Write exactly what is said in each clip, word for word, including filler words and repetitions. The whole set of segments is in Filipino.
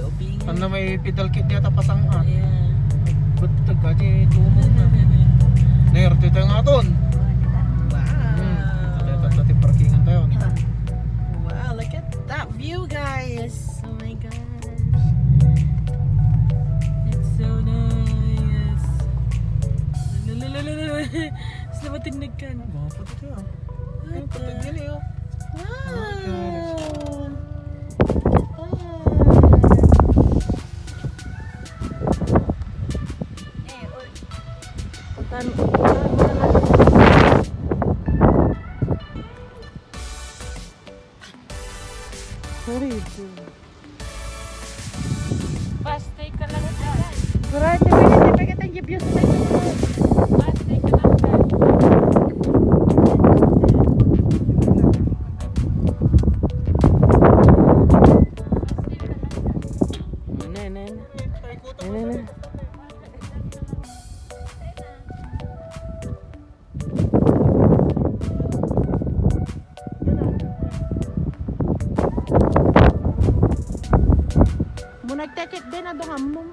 Obingan. Ano may pedal kit niya tapasang ah. Yeah. Beteg aja tumong na. Nerte tayo nga ton. Wow. Hmm. Tati parkingan tayo. Wow, look at that view, guys. Oh my gosh. It's so nice. Selamat tindakan. Mga puti ah. Ay, puti gini oh. Wow. Puntahan mo. Sorry ito. Pastay ka lang dyan. Right, pwede pa kita yung views na ito. Pastay ka lang dyan. Nagtekit din na doon among.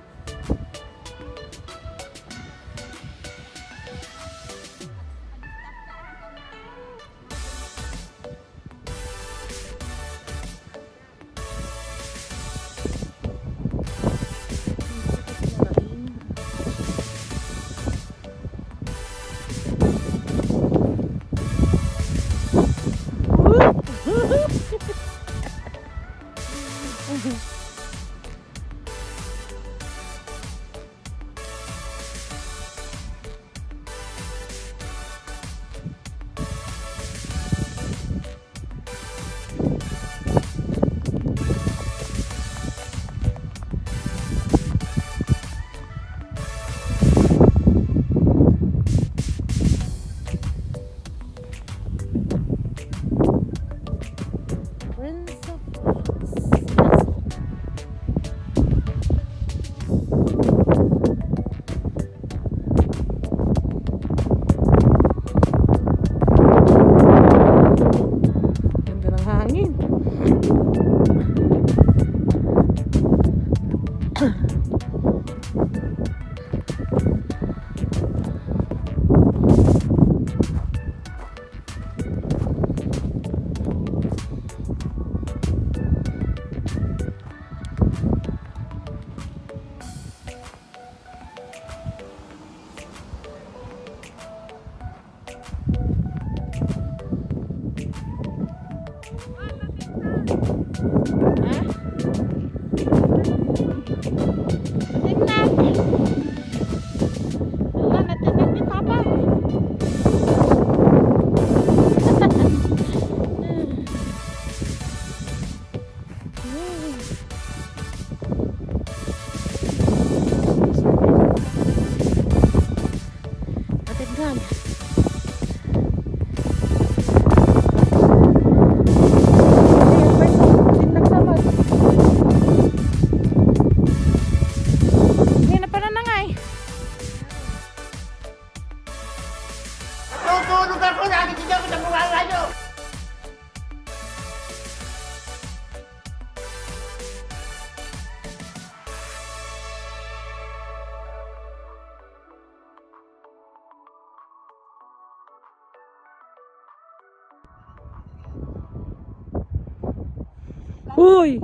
Uy!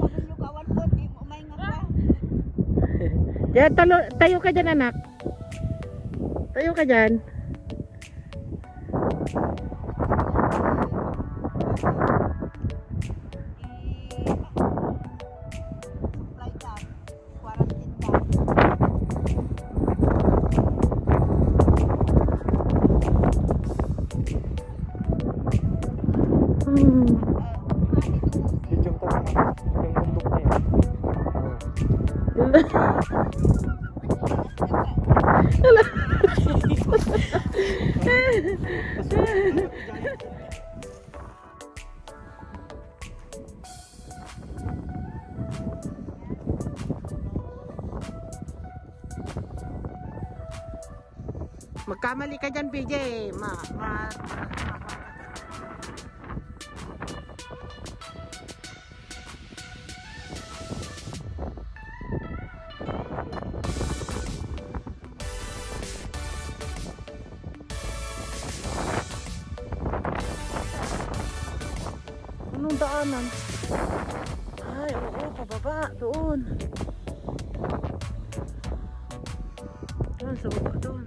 Diyan, talo, tayo ka dyan anak. Tayo ka dyan. Magkamali ka dyan, P J. Ma, ma, ma daanan. Ay, oo, pababa. Doon. Doon, sa baba doon.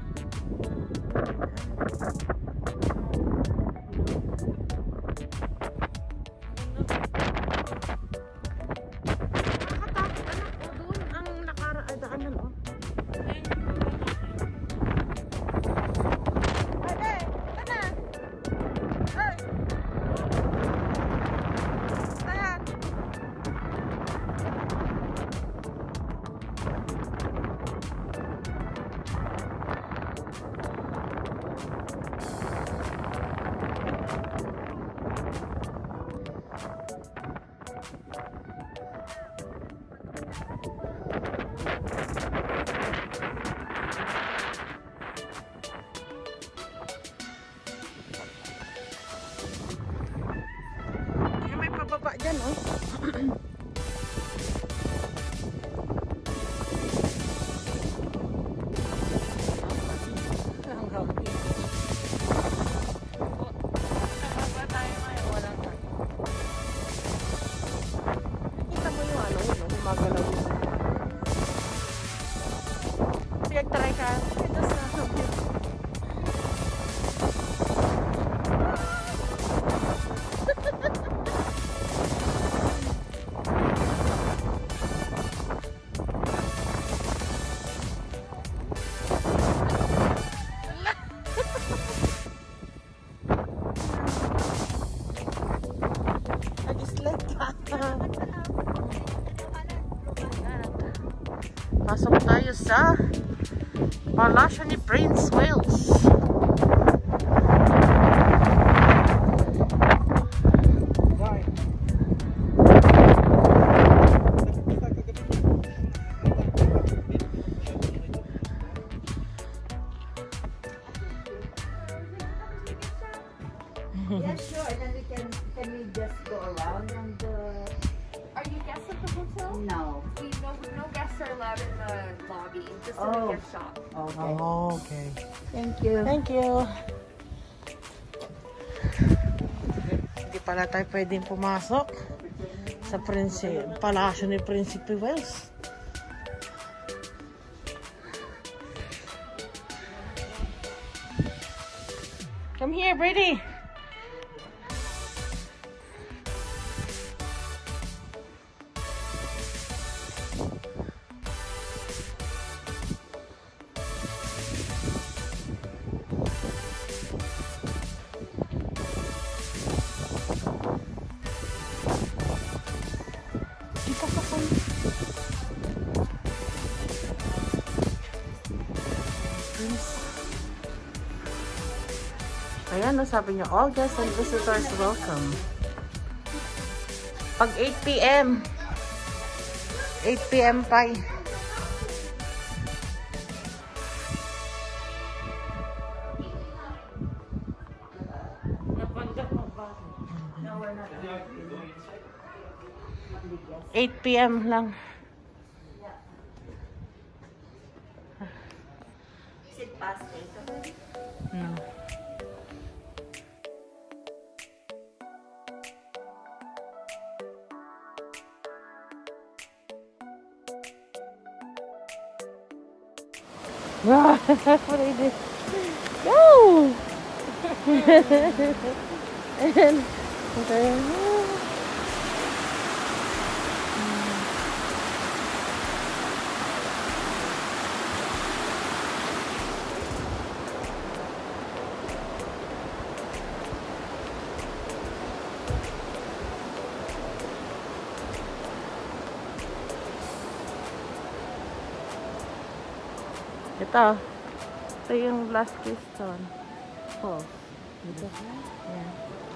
Diyan, oh. Ang hapon. Nakaba tayo ngayon. Walang ka. Kita mo yung ano, yun, gumagalaw yun. Pinag-try ka. Ito sa pasok tayo sa Palasyo ni Prince Wales. Yeah, sure. And then we can can we just go around and uh, Are you guests at the hotel? no. We no no guests are allowed in the lobby. Just in Oh. the gift shop. Okay. Oh, okay. Thank you. Thank you. Hindi pala tayo pwedeng pumasok sa Prince, Palasyo ni Prinsipe Wales. Come here, Brady. Ayan, no, sabi niya, all guests and visitors welcome. Pag eight p m eight p m pa. eight p m lang. Is it past eight already? Hmm. Wow, what I did. Go! And, okay. Ito. Ito yung last keystone. Oh. Ito. Yeah.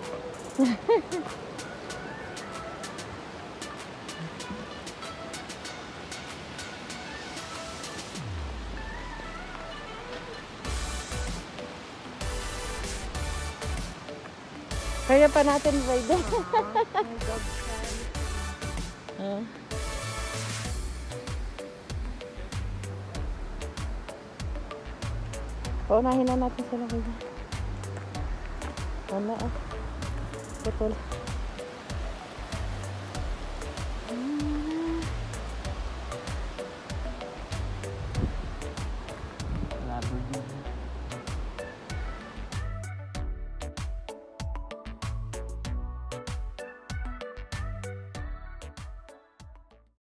Kaya pa natin ride. Uh. Paunahin na natin sila kaya. Wala ah. Putol.